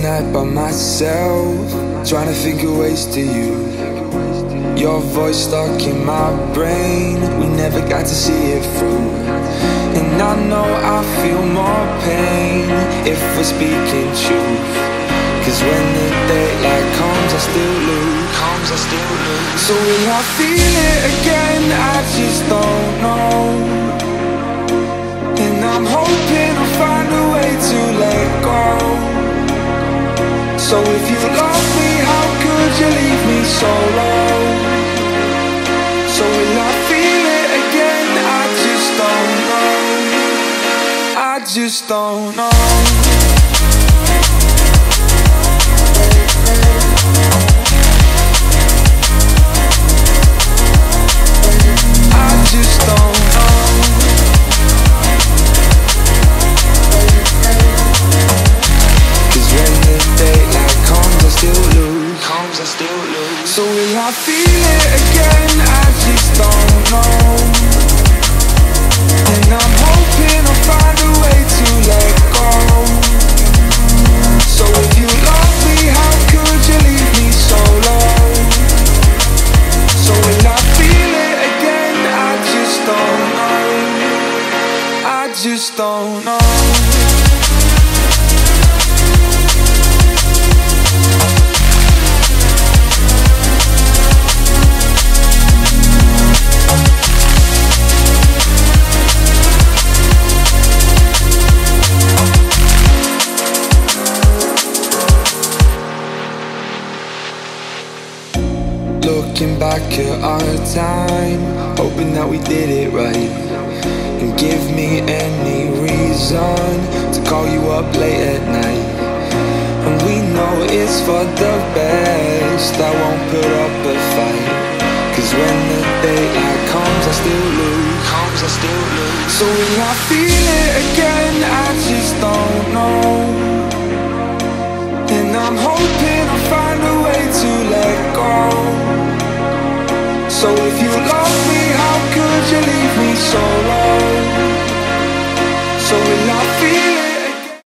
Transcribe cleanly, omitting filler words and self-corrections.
night by myself, trying to think of ways to you. Your voice stuck in my brain, we never got to see it through. And I know I feel more pain if we're speaking truth. Cause when the daylight comes, I still lose. So will I feel it again? I just don't know. And I'm hoping I'll find a way to let go. So if you love me, how could you leave me so low? So will I feel it again? I just don't know. I just don't know. I just don't know. Cause when the daylight comes, I still lose. So will I feel it again? I just don't know. And I'm hoping I'll find a way to let go. So if you love me, how could you leave me so low? So will I feel it again? I just don't know. I just don't know. Looking back at our time, hoping that we did it right. And give me any reason to call you up late at night. And we know it's for the best, I won't put up a fight. Cause when the daylight comes, I still lose. So will I feel it again? I just don't know. And I'm hoping I'll find a way to let go. So if you love me, how could you leave me so low? So will I feel it?